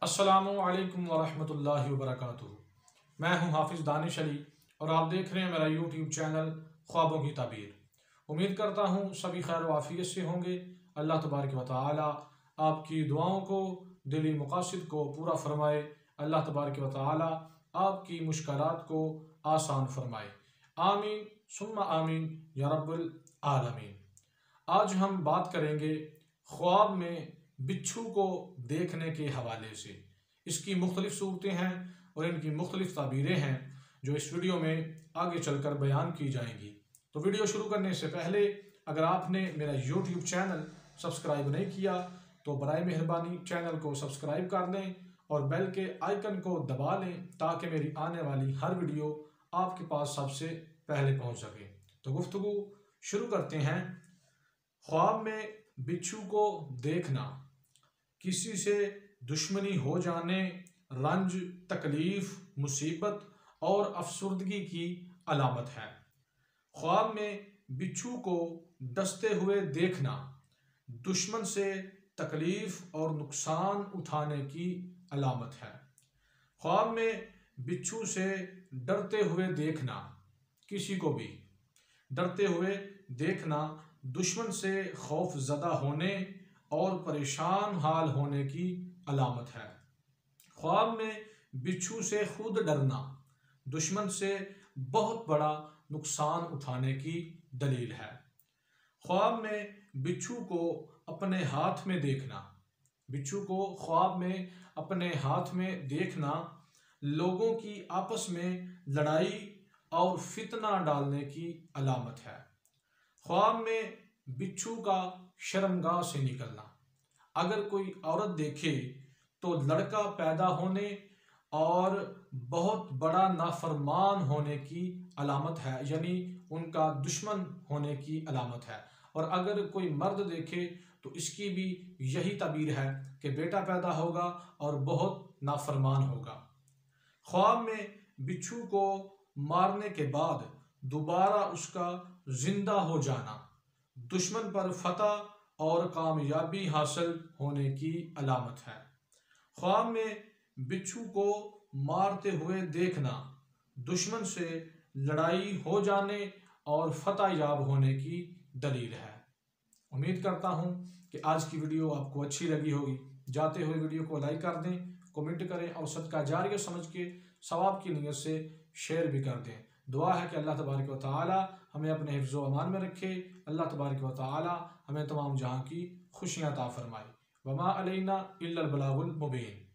السلام علیکم ورحمۃ اللہ وبرکاتہ۔ میں ہوں حافظ دانش علی اور آپ دیکھ رہے ہیں میرا یوٹیوب چینل خوابوں کی تعبیر۔ امید کرتا ہوں سبھی خیر و عافیت سے ہوں گے۔ اللہ تبارک و تعالی آپ کی دعاؤں کو، دلی مقاصد کو پورا فرمائے۔ اللہ تبارک و تعالی آپ کی مشکلات کو آسان فرمائے۔ آمین ثم آمین یا رب العالمین۔ آج ہم بات کریں گے خواب میں بچھو کو دیکھنے کے حوالے سے۔ اس کی مختلف صورتیں ہیں اور ان کی مختلف تعبیریں ہیں جو اس ویڈیو میں آگے چل کر بیان کی جائیں گی۔ تو ویڈیو شروع کرنے سے پہلے اگر آپ نے میرا یوٹیوب چینل سبسکرائب نہیں کیا تو برائے مہربانی چینل کو سبسکرائب کر دیں اور بیل کے آئیکن کو دبا لیں تاکہ میری آنے والی ہر ویڈیو آپ کے پاس سب سے پہلے پہنچ سکے۔ تو گفتگو شروع کرتے ہیں۔ خواب میں بچھو کو دیکھنا کسی سے دشمنی ہو جانے، رنج، تکلیف، مصیبت اور افسردگی کی علامت ہے۔ خواب میں بچھو کو ڈستے ہوئے دیکھنا دشمن سے تکلیف اور نقصان اٹھانے کی علامت ہے۔ خواب میں بچھو سے ڈرتے ہوئے دیکھنا، کسی کو بھی ڈرتے ہوئے دیکھنا دشمن سے خوف زدہ ہونے اور پریشان حال ہونے کی علامت ہے۔ خواب میں بچھو سے خود ڈرنا دشمن سے بہت بڑا نقصان اٹھانے کی دلیل ہے۔ خواب میں بچھو کو اپنے ہاتھ میں دیکھنا، بچھو کو خواب میں اپنے ہاتھ میں دیکھنا لوگوں کی آپس میں لڑائی اور فتنہ ڈالنے کی علامت ہے۔ خواب میں بچھو کا شرمگاہ سے نکلنا، اگر کوئی عورت دیکھے تو لڑکا پیدا ہونے اور بہت بڑا نافرمان ہونے کی علامت ہے، یعنی ان کا دشمن ہونے کی علامت ہے۔ اور اگر کوئی مرد دیکھے تو اس کی بھی یہی تعبیر ہے کہ بیٹا پیدا ہوگا اور بہت نافرمان ہوگا۔ خواب میں بچھو کو مارنے کے بعد دوبارہ اس کا زندہ ہو جانا دشمن پر فتح اور کامیابی حاصل ہونے کی علامت ہے۔ خواب میں بچھو کو مارتے ہوئے دیکھنا دشمن سے لڑائی ہو جانے اور فتح یاب ہونے کی دلیل ہے۔ امید کرتا ہوں کہ آج کی ویڈیو آپ کو اچھی لگی ہوگی۔ جاتے ہوئے ویڈیو کو لائک کر دیں، کمنٹ کریں اور صدقہ جاریہ سمجھ کے ثواب کی نیت سے شیئر بھی کر دیں۔ دعا ہے کہ اللہ تبارک و تعالی ہمیں اپنے حفظ و امان میں رکھے۔ اللہ تبارک و تعالی ہمیں تمام جہاں کی خوشیاں عطا فرمائے۔ وما علینا الا البلاغ المبین۔